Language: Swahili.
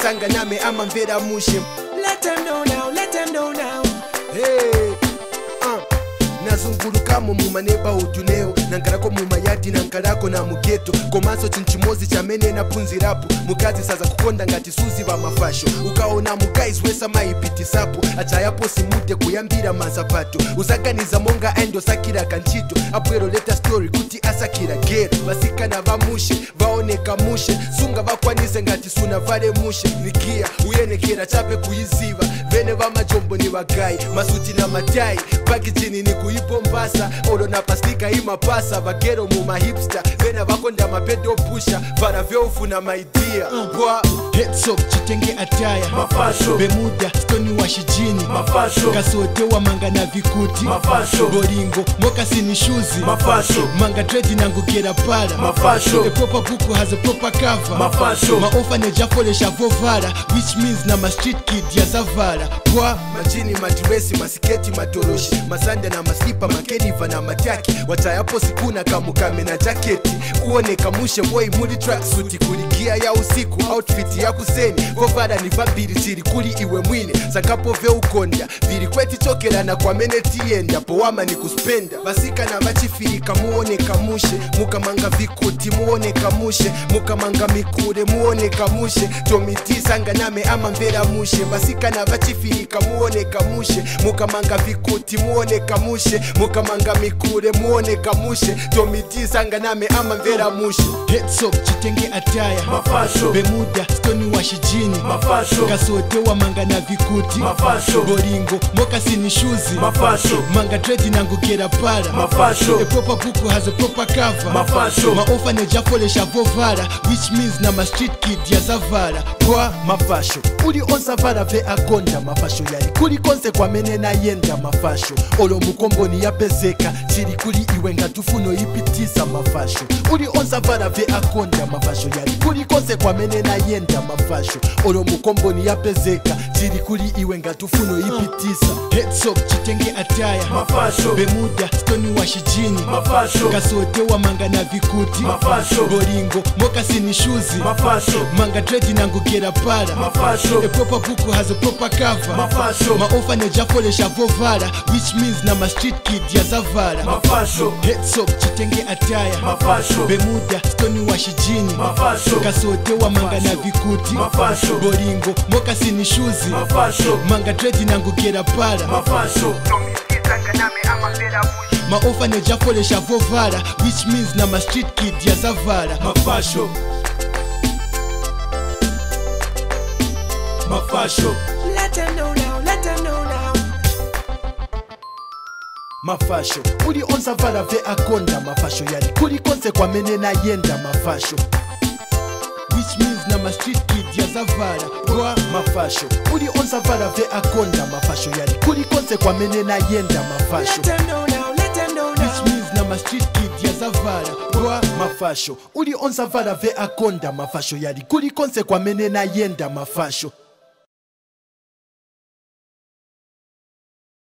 sanga name amamvera mushe. Let them know now, let them know now. Hey, nazungulukamo mumaneba uduneo nankarako mumayadi nankarako na mugeto komanso chinchimozi chamene napunzirapo mukazi saza kukonda ngati suzi va mafasho ukaona mukaizi wesa maipitisapo achayapo simude kuyambira mazapato usaganiza monga endo sakira kanchito apwero leta story kuti asakira gero vasikana vamushe vaoneka mushe sunga vakwanise ngati suna vale mushe nikia uyenekera chape kuiziva vene vamajombo ni vagai masuti na matai pakijini ni kuipombasa olo na pastika imapasa vagero mumahipster vena vakonda mapedo pusha vara vyoufuna maidia bwa heads up chitenge ataya Mafasho, bemuda stoni wa shijini mafasho, kasote wa manga na vikuti mafasho, boringo mokasini shuzi mafasho, manga trade nangukera para mafasho, a proper book has a proper cover mafasho, ma orphanage afolesha vovara which means na ma street kid ya zavala bwa majini madresi masiketi matoroshi masanda na maslipa makeniva na mataki watayapo sikuna kamukame na jaketi uone kamushe boy muli tracksuit kuligia ya usiku outfit ya kuseni vovara ni vambiri chiri kuli iwe mwine sakapo ve ukonda viri kweti chokera na kwa meneti yenda powama ni kuspenda basika na vachifirika muone kamushe mukamanga vikuti muone kamushe mukamanga mikure muone kamushe tomiti sanga name amamvera mushe basika na vachifirika muone kamushe mukamanga vikuti muone kamushe mukamanga mikure muone kamushe tomiti sanga name amamvera mushe heads up chitenge ataya mafasho, bemuda stoni wa shijini mafasho, kasote wa manga na vikuti mafasho, boringo mokasini shuzi mafasho, manga trade nangukera para mafasho, a proper book has a proper cover mafasho, ma orphanage afolesha vovara which means na ma street kid ya zavala bwa mafasho uli onsavara ve akonda mafasho yali kuli konse kwamene nayenda mafasho olo mukomboni yapezeka chiri kuli iwe ngatufuno ipitisa mafasho uli onsavara ve akonda mafasho yali kuli konse kwamene nayenda mafasho olo mukomboni yapezeka chiri kuli iwe ngatufuno ipitisa heads up chitenge ataya mafasho, bemuda stoni wa shijini mafasho, kasote wa manga na vikuti mafasho, boringo mokasini shuzi mafasho, manga trade nangukera para mafasho, a proper book has a proper cover mafasho, ma orphanage afolesha vovara which means na ma street kid ya zavala mafasho, heads up chitenge ataya mafasho, bemuda stoni wa shijini mafasho, kasote wa manga na vikuti mafasho, boringo mokasini shuzi mafasho, manga trade nangukera para mafasho, ma orphanage afolesha vovara which means na ma street kid ya zavala mafasho, mafasho, let them know now, let them know now. mafasho uli onsavara ve akonda mafasho yali kuli konse kwamene nayenda mafasho which means na ma street kid ya zavala bwa mafasho uli onsavara ve akonda mafasho yali kuli konse kwamene nayenda mafasho Let them know now, let them know which now. means na ma street kid ya zavala bwa mafasho uli onsavara ve akonda mafasho yali kuli konse kwamene nayenda mafasho